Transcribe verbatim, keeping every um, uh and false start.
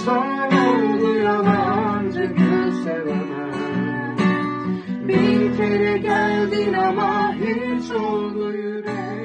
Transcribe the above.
son oldu yalancı gül sevemem. Bir kere geldin ama hiç oldu yürek.